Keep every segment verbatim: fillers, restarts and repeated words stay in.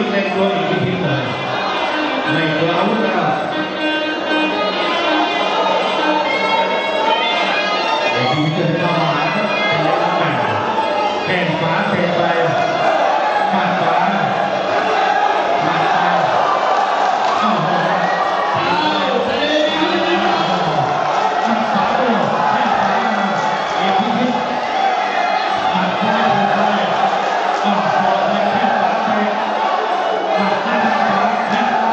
ในตัวอีกพิธีเลยในตัวอาวุธแล้วไอ้ที่จะเข้ามาครับแข่งฟ้าเตะไปมาฟ้ามาฟ้าอ้าวอ้าวทะเลมาฟ้าด้วยให้ฟ้าเอพิพิธมาฟ้าเลยอ้าวพอเลยแค่ฟ้าเตะมาฟ้าฟ้าแค่ไป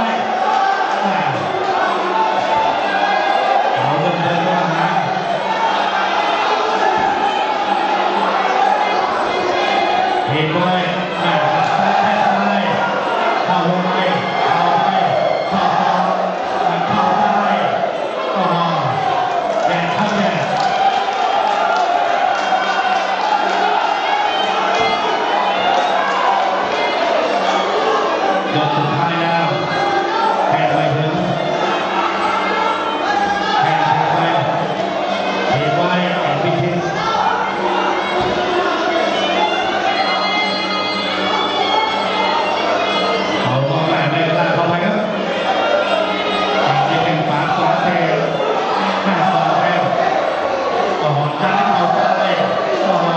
เอาเดินเดินว่านะเห็นไหมอ่าแค่ไปเข้าลงไปเข้าไปเข้าเข้าเข้าได้อ๋อแย่ครับแย่ยกสุดท้ายแล้วแพ้ไปถึงแพ้ไปเห็นไว้แอนพิชิตเอาต่อไปในเวลาต่อไปครับจะเป็นฝาฝาเทหน้าต่อไปต่อจ้าเอาไปต่อ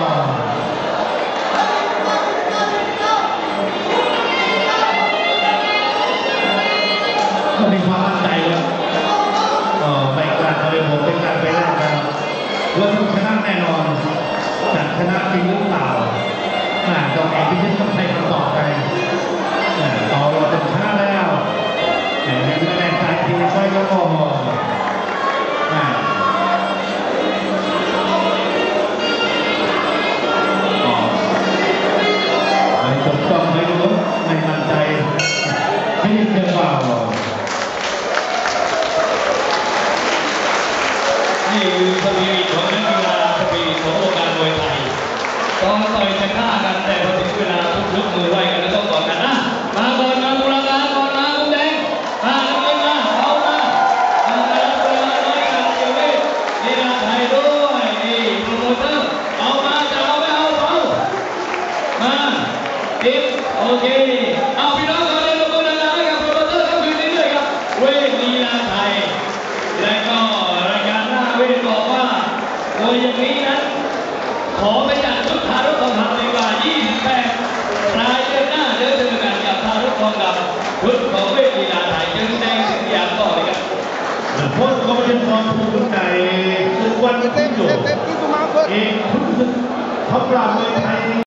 ก็มีความมั่นใจเลยเออไปกลางเลยผมเป็นการไปแรกกันว่าต้องชนะแน่นอนจะชนะจริงหรือเปล่าอ่าต้องแอบพิชิตต้องให้คำตอบไปอ่าต่อเราจะชนะแล้วแต่ยังไม่แน่ใจทีมไฟก็พออ่าอ๋อไม่ถูกต้องไม่รู้ไม่มั่นใจที่เกินเปล่านี่คือสปิริตของนักกีฬาสปิริตของวงการมวยไทยตอนต่อยจะฆ่ากันแต่พอถึงเวลาทุกลุกมือไหวกันแล้วต้องกอดกันนะมาก่อนมาบูรณาก่อนมาบุ้งแดงมาน้ำเงินมาเอามามาแล้วบูรณาน้อยกันเกี่ยวกับกีฬาไทยด้วยนี่โปรโมเตอร์เอามาจะเอาไม่เอาเอามาดิบโอเคเอาพี่น้องก่อนเลยลงบูรณาให้กับโปรโมเตอร์ครับยืนเรื่อยๆครับเวทกีฬาไทยและก็รายการหน้าเวทบอกว่าโดยอย่างนี้นั้นขอไปจัดชุดทารกทองคำในวันยี่สิบแปดปลายเดือนหน้าเดือนเจอกันกับทารกทองคำชุดของเวทกีฬาไทยจึงแสดงสิ่งอย่างต่อเลยครับโค้ชเขาเป็นคนผู้ใจทุกวันที่อยู่เองทุกเขาปราบมวยไทย